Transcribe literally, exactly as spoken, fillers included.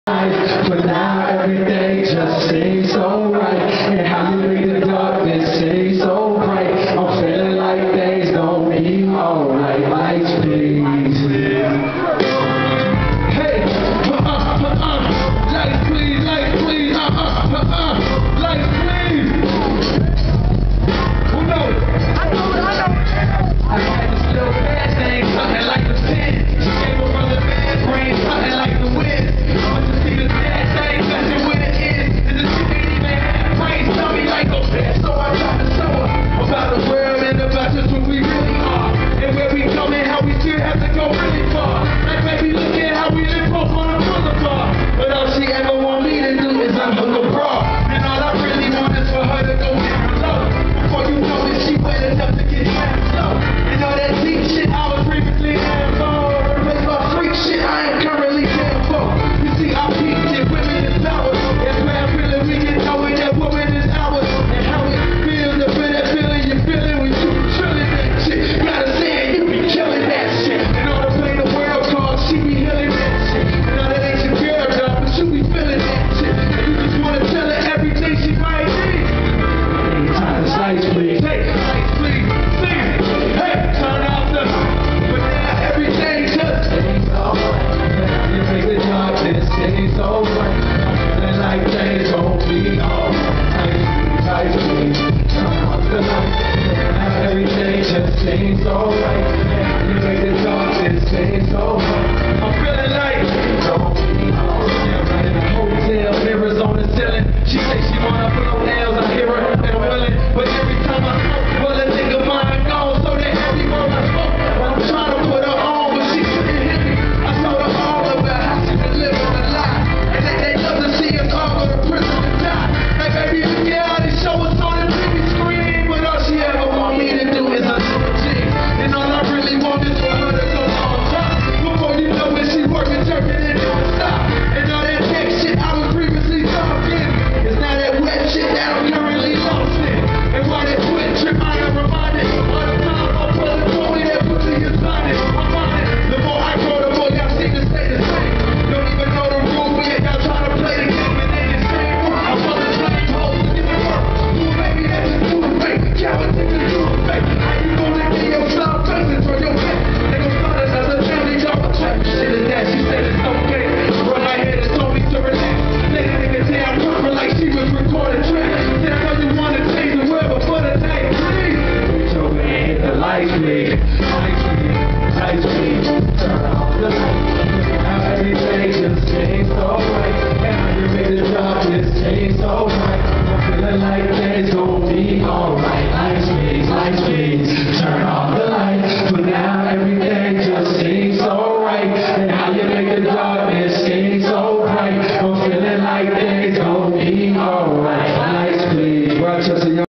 But now everything just seems so right, and how you make the darkness seem so bright. I'm feeling like things gon' be alright. Lights please. Hey, uh uh uh uh, lights please, lights please, uh uh uh uh, lights please. Who knows? I know it, I know it. I had this little bad thing, something like the pen. She gave a brother bad brain, something like the wind. But to see the bad thing, messing with it is, and the shit ain't even have brains, tell me like a bitch. So I tried to show her about the world and about just who we really are, and where we come and how we still have to go really far. Like baby, look at how we live up on the boulevard. But all she ever want me to do is unhook a bra, and all I really want is for her to go down low. Before you know it, she wet enough to get down slow. And all that deep shit I was previously down for, but my freak shit I am currently down for. You see, I peaked it, women is power. That's where I feel it, we can know it, that woman is ours. And how it feels to feel that feeling you feeling when you trilling that shit. Gotta say it, you be killing that shit. And all the play the world card, she be healing that shit. And all that ain't your girl, dog, but you be feeling that shit. And you just wanna tell her everything she might need. Time to slice, please. Hey, slice, please. Sing it. Hey, turn off the. But now everything just seems alright. You make the darkness seem so bright. I'm feeling like things gon' be alright. Slice, please. Turn off the light. Now everything just seems so right. You make the darkness seem so bright. I'm feeling like things gon' be alright. Right in the hotel, mirrors on the ceiling. She say she wanna blow nails. I hear her and willing, but every time I smoke, well a nigga mind gone. So that every word I spoke, I'm trying to put her on, but she couldn't hit me. I told her all about how she been living a lie, and that they love to see us all go to prison and die. Like baby, look at all these shows on the T V screen, but all she ever want me to do is a little G. And all I really want is for her to go on top. Before you know it, she working, jerking, and doing stop. And all that tech shit I was previously talking, it's now that wet shit that I'm currently lost in. And why that foot trip, I am reminded all the time my brother told me that pussy is blinded. I'm on it. The more I grow, the more y'all seem to stay the same. Don't even know the rules, but yet y'all trying to play the game and they the same. I'm on the same hoes to give it work. Do a baby that just do the fake. Coward niggas do the fake. How you gonna get your side face and throw your back? They gon' start another family drama type of shit is that. She said it's okay. Run my head and told me to relax. Let a nigga down proper like she was recording track. Said I know you wanna change the world, but for the night, please. Put your hand in the lights, please. Lights, please. Lights, please. Turn off the lights. Now everything just seems so right. And how you make the darkness seem so bright. I'm feeling like things gon' be alright. Lights, please. Lights, please.